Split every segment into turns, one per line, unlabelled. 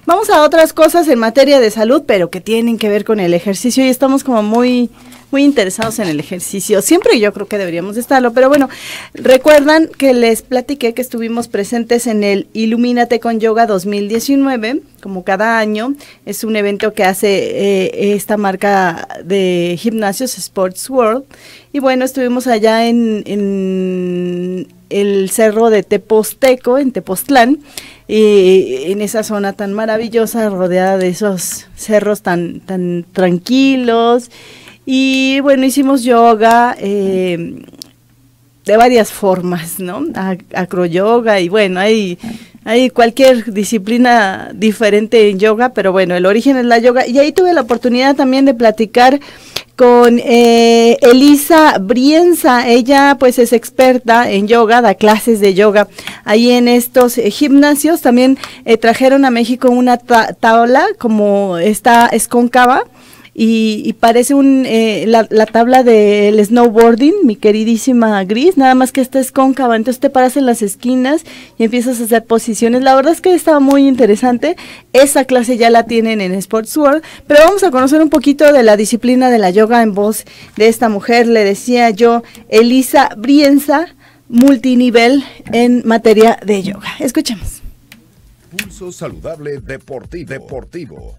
vamos a otras cosas en materia de salud, pero que tienen que ver con el ejercicio y estamos como muy interesados en el ejercicio. Siempre yo creo que deberíamos de estarlo, pero bueno, recuerdan que les platiqué que estuvimos presentes en el Ilumínate con Yoga 2019, como cada año. Es un evento que hace esta marca de gimnasios Sports World. Y bueno, estuvimos allá en el cerro de Teposteco, en Tepoztlán, y en esa zona tan maravillosa, rodeada de esos cerros tan tranquilos. Y bueno, hicimos yoga de varias formas, ¿no? Acroyoga y bueno, hay cualquier disciplina diferente en yoga, pero bueno, el origen es la yoga. Y ahí tuve la oportunidad también de platicar con Elisa Brienza. Ella pues es experta en yoga, da clases de yoga ahí en estos gimnasios. También trajeron a México una tabla, como esta es cóncava, y parece la tabla del snowboarding, mi queridísima Gris, nada más que esta es cóncava, entonces te paras en las esquinas y empiezas a hacer posiciones. La verdad es que estaba muy interesante. Esa clase ya la tienen en Sports World, pero vamos a conocer un poquito de la disciplina de la yoga en voz de esta mujer, le decía yo, Elisa Brienza, multinivel en materia de yoga. Escuchemos.
Pulso Saludable Deportivo.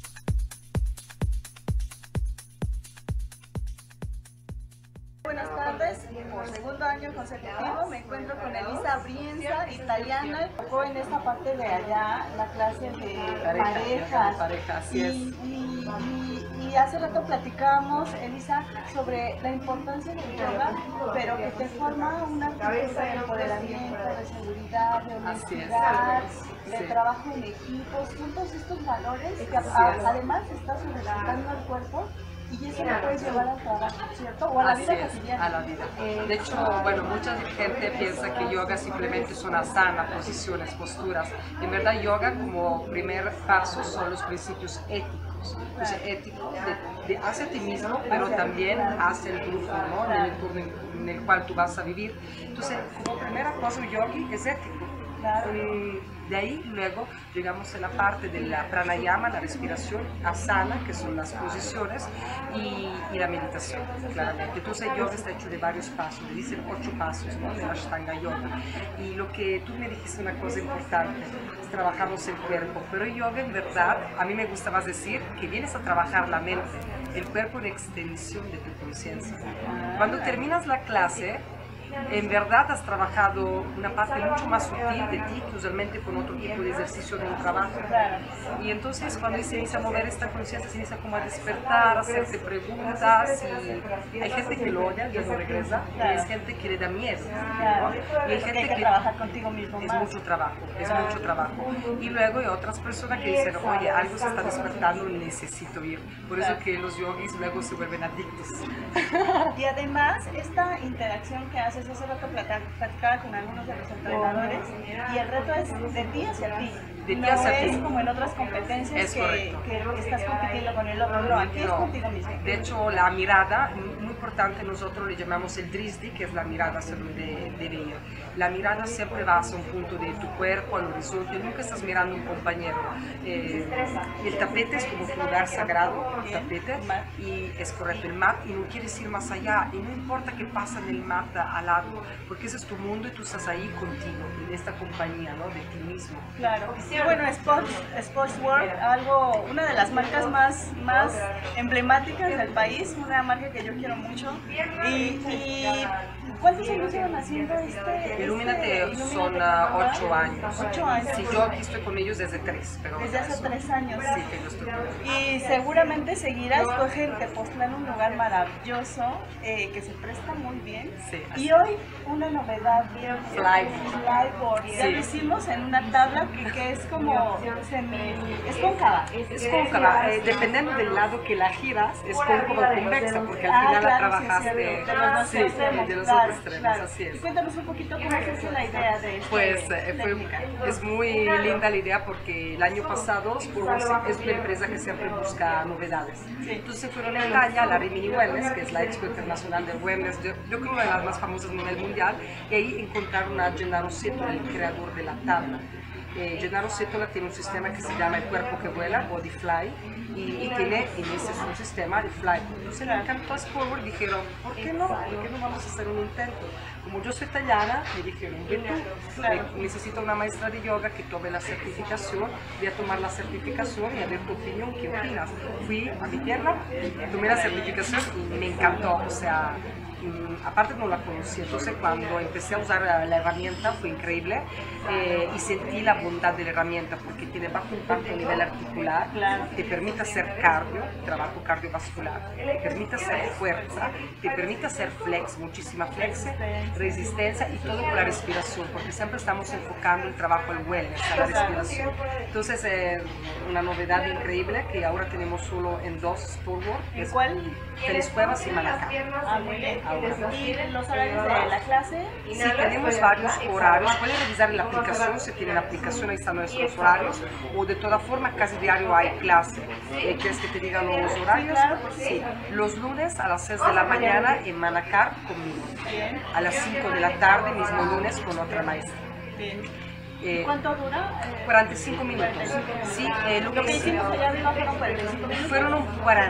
Buenas tardes, por segundo año consecutivo me encuentro con Elisa Brienza, italiana, tocó en esta parte de allá la clase de parejas. Y hace rato platicábamos, Elisa, sobre la importancia del yoga, pero que te forma una cultura de empoderamiento, de seguridad, de honestidad, de trabajo en equipos, todos estos valores que además estás respetando al cuerpo. Y eso lo puedes llevar al trabajo, ¿cierto? O a la vida cotidiana.
A la vida. De hecho, bueno, mucha gente piensa que yoga simplemente es una sana, posiciones, posturas. En verdad, yoga como primer paso son los principios éticos. Entonces, ético hacia ti mismo, pero también hacia el grupo, ¿no? En el entorno en el cual tú vas a vivir. Entonces, como primera cosa, el yogi es ético. De ahí luego llegamos a la parte de la pranayama, la respiración, asana, que son las posiciones, y la meditación, claramente. Entonces el yoga está hecho de varios pasos, le dicen 8 pasos, ¿no? De la Ashtanga Yoga. Y lo que tú me dijiste una cosa importante, trabajamos el cuerpo, pero el yoga en verdad, a mí me gusta más decir que vienes a trabajar la mente, el cuerpo es una extensión de tu conciencia. Cuando terminas la clase, en verdad has trabajado una parte mucho más sutil de ti que usualmente con otro tipo de ejercicio en un trabajo. Y entonces cuando se inicia a mover esta conciencia, se inicia como a despertar, a hacerte preguntas, y hay gente que lo odia, ya no regresa, y hay gente que le da miedo, ¿no? Y hay gente que
trabajar contigo mismo
es
más.
mucho trabajo. Y luego hay otras personas que dicen, oye, algo se está despertando, necesito ir. Por eso que los yogis luego se vuelven adictos.
Y además, esta interacción que haces, hace rato platicaba con algunos de los entrenadores, y el reto es de ti hacia ti.
De ti hacia ti.
No es como en otras competencias que estás compitiendo con el otro, no, aquí es contigo mismo.
De hecho, la mirada, muy importante, nosotros le llamamos el drisdi, que es la mirada de ver. La mirada siempre va hacia un punto de tu cuerpo, al horizonte, nunca estás mirando a un compañero. El tapete es como tu lugar sagrado, el tapete, y es correcto, el mat, y no quieres ir más allá, y no importa qué pasa en el mat al lado, porque ese es tu mundo y tú estás ahí contigo, en esta compañía, ¿no? De ti mismo.
Claro. Sí, bueno, Sports World, una de las marcas más emblemáticas del país, una marca que yo quiero mucho. Y ¿cuántos años llevan haciendo
Ilumínate son 8 años.
8 años.
Sí, yo aquí estoy con ellos desde 3. Pero
desde hace 3 años.
Sí, que yo estoy con ellos.
Y seguramente seguirás, coge Tepoztlán, un lugar maravilloso, que se presta muy bien.
Sí,
y hoy una novedad, Flyboard. Ya lo hicimos en una tabla que es como es cóncava.
Es cóncava, dependiendo del lado que la giras, es cóncava o convexa, porque al final la trabajaste de los dos extremos, así es.
Y cuéntanos un poquito cómo es la idea de esto.
Pues es muy linda la idea, porque el año pasado Spurs es una empresa que siempre busca novedades. Entonces fueron a Italia, a la Rimini Wellness, que es la Expo Internacional de Wellness, yo creo que una de las más famosas a nivel mundial, y ahí encontraron a Gennaro Seto, el creador de la tabla. Gennaro Sétola tiene un sistema que se llama el cuerpo que vuela, Body Fly, y tiene en ese su sistema de Fly. Entonces le encantó Sport y dijeron, ¿por qué no? ¿Por qué no vamos a hacer un intento? Como yo soy italiana, me dijeron, ven tú, necesito una maestra de yoga que tome la certificación, voy a tomar la certificación y a ver tu opinión, ¿qué opinas? Fui a mi tierra, tomé la certificación y me encantó, o sea, aparte no la conocí, entonces cuando empecé a usar la herramienta fue increíble y sentí la bondad de la herramienta porque tiene bajo impacto a nivel articular, te permite hacer cardio, trabajo cardiovascular, te permite hacer fuerza, te permite hacer flex, muchísima flex, resistencia y todo con la respiración, porque siempre estamos enfocando el trabajo al wellness, a la respiración. Entonces una novedad increíble que ahora tenemos solo en 2 Sportwork, que es Feliz Cuevas y Manacá.
¿Y los horarios de la clase?
Sí, tenemos varios horarios. Pueden revisar en la aplicación, si tienen la aplicación, ahí están nuestros horarios. O de toda forma, casi diario hay clase. ¿Quieres que te diga los horarios? Sí. Los lunes a las 6 de la mañana en Manacar conmigo. A las 5 de la tarde, mismo lunes, con otra maestra.
¿Cuánto dura?
45 minutos. Sí,
lo que hicimos allá arriba fueron 45 minutos.
Fueron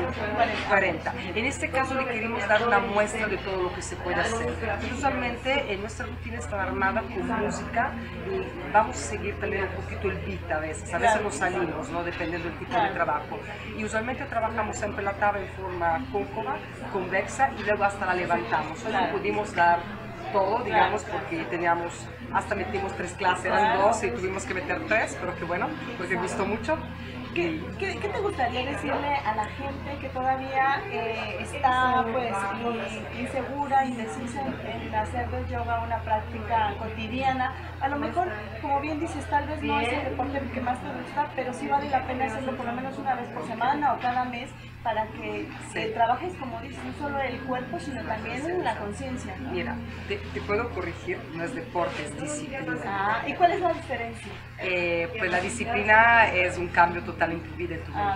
40. En este caso le queremos dar una muestra de todo lo que se puede hacer. Usualmente nuestra rutina está armada con música y vamos a seguir también un poquito el beat a veces nos salimos, ¿no? Dependiendo del tipo de trabajo. Y usualmente trabajamos siempre la tabla en forma cóncava, convexa y luego hasta la levantamos. Hoy no pudimos dar todo, digamos, porque teníamos, hasta metimos 3 clases, eran 2 y tuvimos que meter 3, pero que bueno, porque gustó mucho.
¿Qué te gustaría decirle a la gente que todavía está pues insegura, indecisa en hacer del yoga una práctica cotidiana? A lo mejor, como bien dices, tal vez no es el deporte que más te gusta, pero sí vale la pena hacerlo por lo menos una vez por semana o cada mes para que trabajes, como dices, no solo el cuerpo, sino también la conciencia, ¿no?
Mira, te puedo corregir, no es deporte, es disciplina.
¿Y cuál es la diferencia?
Pues la disciplina es un cambio total en tu vida.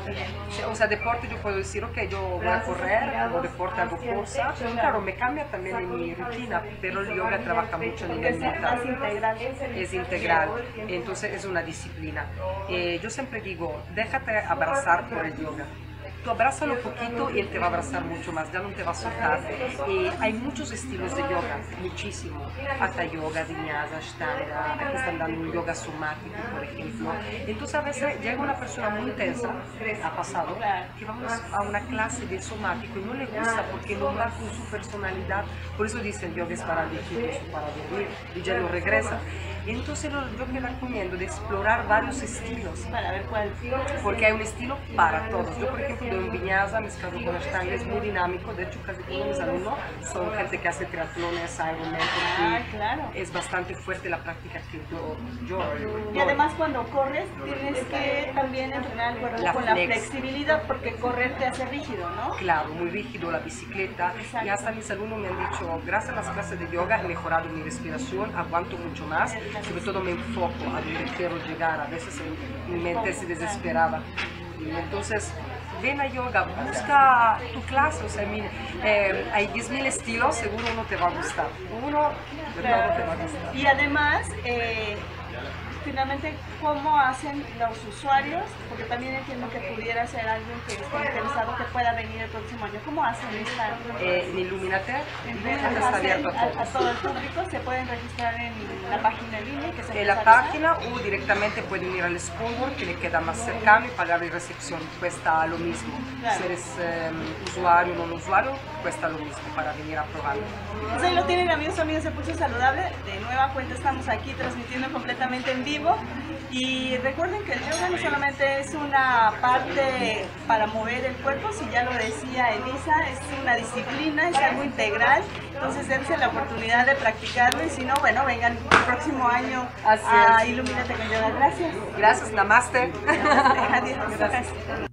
O sea, deporte yo puedo decir, ok, yo voy a correr, hago deporte, hago fuerza, claro, me cambia también en mi rutina, pero el yoga trabaja mucho a nivel mental. Es integral, entonces es una disciplina. Yo siempre digo, déjate abrazar por el yoga. Tú abrázalo un poquito y él te va a abrazar mucho más, ya no te va a soltar. Hay muchos estilos de yoga, muchísimo. Hatha yoga, vinyasa, ashtanga, aquí están dando un yoga somático, por ejemplo. Entonces a veces llega una persona muy intensa, ha pasado, que vamos a una clase de somático y no le gusta porque no va con su personalidad. Por eso dicen yoga es para viejitos o para dormir y ya no regresa. Entonces yo me recomiendo de explorar varios estilos.
Para ver cuál.
Porque hay un estilo para todos. Yo, por ejemplo, de un vinyasa, mis casos con ashtanga es muy dinámico. De hecho, casi todos mis alumnos son gente que hace triatlones, Ironman,
claro.
Es bastante fuerte la práctica que yo
y además cuando corres tienes que también entrenar el cuerpo con la flexibilidad porque correr te hace rígido, ¿no?
Claro, muy rígido, la bicicleta. Exacto. Y hasta mis alumnos me han dicho, gracias a las clases de yoga he mejorado mi respiración, aguanto mucho más. Sobre todo me enfoco a donde quiero llegar, a veces mi mente se desesperaba. Y entonces, ven a yoga, busca tu clase, o sea, hay 10.000 estilos, seguro uno te va a gustar. Uno de todo te va a gustar.
Y además, finalmente, ¿cómo hacen los usuarios? Porque también entiendo que pudiera ser alguien que esté interesado que pueda venir el próximo año. ¿Cómo hacen esta?
En Illuminate está abierto
a todo el público. Se pueden registrar en la página en línea.
En la página o directamente pueden ir al Sportwork que le queda más cercano y pagar la recepción. Cuesta lo mismo. Claro. Si eres usuario o no usuario, cuesta lo mismo para venir a probarlo.
Pues ahí lo tienen, amigos de Pulso Saludable. De nueva cuenta estamos aquí transmitiendo completamente en vivo. Y recuerden que el yoga no solamente es una parte para mover el cuerpo, si ya lo decía Elisa, es una disciplina, es algo integral. Entonces dense la oportunidad de practicarlo y si no, bueno, vengan el próximo año a Illuminate con Yoga. Gracias.
Gracias, namaste.
Adiós. Gracias.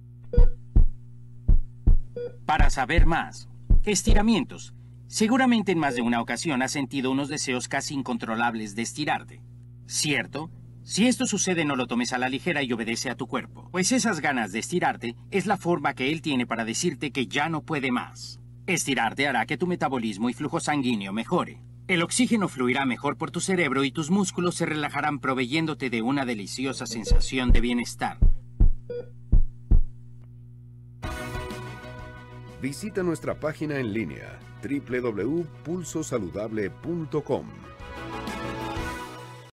Para saber más, estiramientos. Seguramente en más de una ocasión has sentido unos deseos casi incontrolables de estirarte. ¿Cierto? Si esto sucede, no lo tomes a la ligera y obedece a tu cuerpo, pues esas ganas de estirarte es la forma que él tiene para decirte que ya no puede más. Estirarte hará que tu metabolismo y flujo sanguíneo mejore. El oxígeno fluirá mejor por tu cerebro y tus músculos se relajarán proveyéndote de una deliciosa sensación de bienestar.
Visita nuestra página en línea www.pulsosaludable.com.